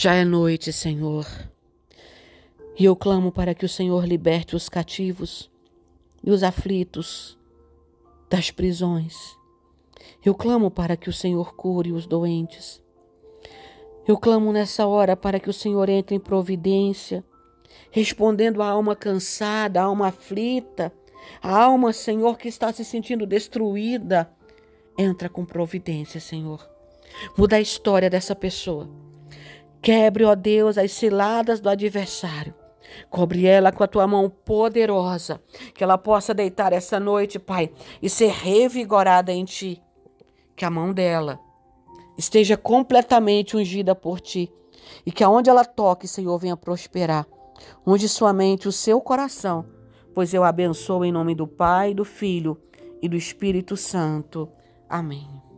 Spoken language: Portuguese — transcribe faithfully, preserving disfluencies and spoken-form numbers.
Já é noite, Senhor, e eu clamo para que o Senhor liberte os cativos e os aflitos das prisões. Eu clamo para que o Senhor cure os doentes. Eu clamo nessa hora para que o Senhor entre em providência, respondendo à alma cansada, à alma aflita, a alma, Senhor, que está se sentindo destruída. Entra com providência, Senhor. Muda a história dessa pessoa. Quebre, ó Deus, as ciladas do adversário. Cobre ela com a tua mão poderosa, que ela possa deitar essa noite, Pai, e ser revigorada em ti. Que a mão dela esteja completamente ungida por ti e que aonde ela toque, Senhor, venha prosperar. Unge sua mente, o seu coração, pois eu abençoo em nome do Pai, do Filho e do Espírito Santo. Amém.